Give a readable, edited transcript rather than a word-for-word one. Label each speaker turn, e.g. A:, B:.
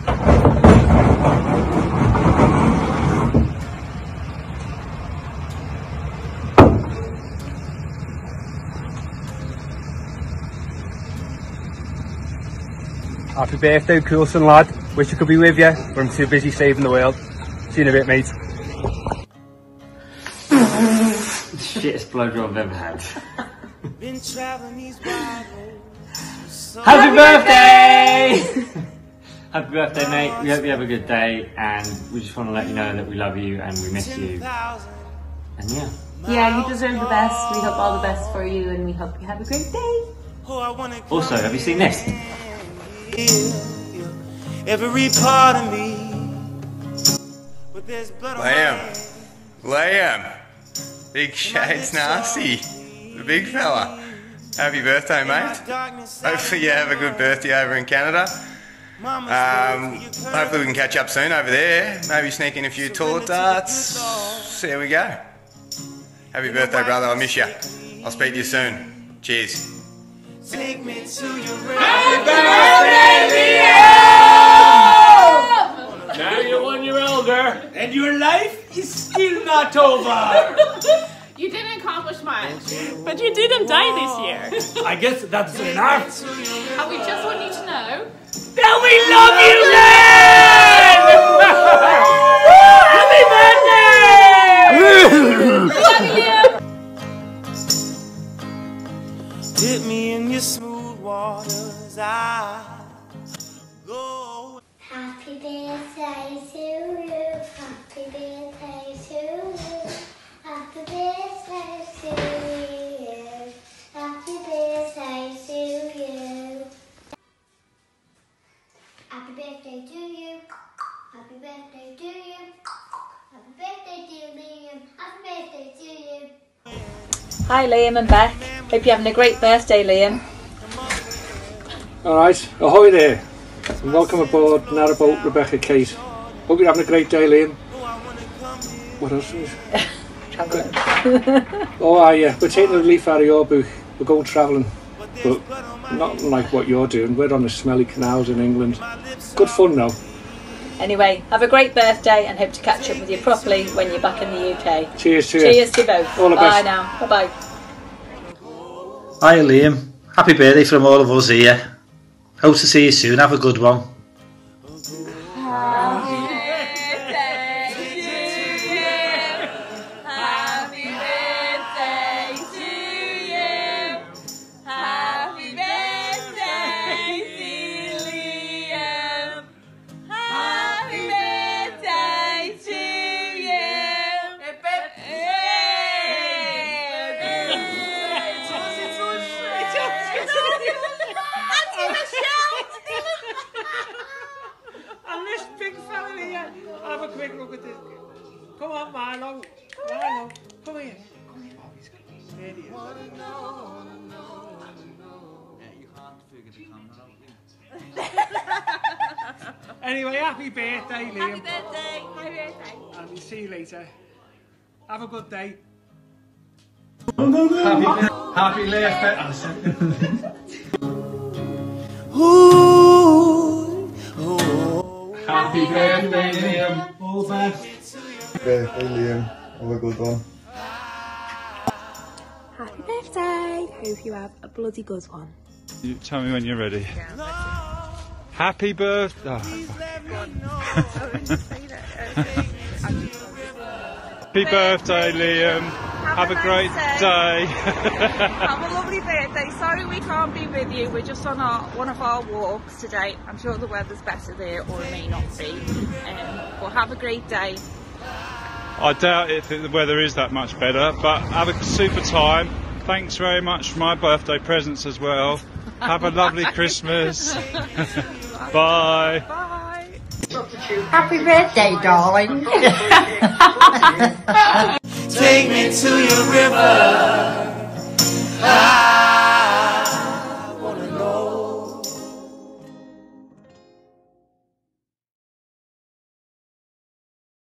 A: Happy birthday, Coulson lad. Wish I could be with you, but I'm too busy saving the world. See you in a bit, mate.
B: Shittest blowjob I've ever had.
C: Happy birthday!
B: Happy birthday, mate. We hope you have a good day, and we just want to let you know that we love you and we miss you. And yeah.
D: Yeah, you deserve the best. We hope all the best for you, and we hope you have a great day.
B: Also, have you seen this?
E: Every part of me.
F: Liam, big shades nasty, the big fella. Happy birthday, mate. Hopefully you have a good birthday over in Canada. Hopefully we can catch up soon over there. Maybe sneak in a few toilet darts. So there we go. Happy birthday, brother. I miss you. I'll speak to you soon. Cheers.
E: Take me to your
C: Happy birthday, Liam! Now you're 1 year older, and your life is still not over.
G: You didn't accomplish much, but you didn't die this year.
C: I guess that's enough.
G: And we just want you to know
C: that we love you, Liam! Happy birthday!
E: Dip me in your smooth waters, I go.
H: Happy birthday to you, happy birthday to you, happy birthday to you, happy birthday to you. Happy birthday to you, happy birthday to you, happy birthday to Liam, happy birthday to you.
D: Hi Liam and Beck. Hope you're having a great birthday, Liam.
A: Alright, ahoy there. And welcome aboard Narrowboat Rebecca Kate. Hope you're having a great day, Liam. What else is Oh yeah, we're taking a leaf out of your book. We're going travelling. But not like what you're doing. We're on the smelly canals in England. Good fun though.
D: Anyway, have a great birthday and hope to catch up with you properly when you're back in the UK.
A: Cheers to you.
D: Cheers to both.
A: All the
D: bye
A: best.
D: now. Bye bye.
I: Hi Liam. Happy birthday from all of us here. Hope to see you soon. Have a good one.
C: Have a quick look at this. Come on, Milo. Milo, come here. Come here. Oh, he's good. There he is. You can't figure the camera out. Anyway, happy birthday, Liam.
G: Happy birthday. Happy birthday.
C: And we'll see you later. Have a good day.
A: Happy birthday. Happy birthday, Liam. All the best.
J: Birthday, Liam. Have a good one.
K: Happy birthday. Hope you have a bloody good one.
L: You tell me when you're ready. Happy birthday. Oh, happy birthday, Liam. Have a great day.
G: Have a lovely birthday. Sorry we can't be with you. We're just on one of our walks today. I'm sure the weather's better there, or it may not be. But have a great day.
L: I doubt if the weather is that much better, but have a super time. Thanks very much for my birthday presents as well. Have a lovely Christmas. Bye.
G: Bye.
M: Happy birthday, darling.
E: Take me to your river.